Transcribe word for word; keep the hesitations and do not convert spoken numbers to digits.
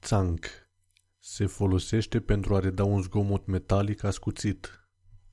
Țanc. Se folosește pentru a reda un zgomot metalic ascuțit.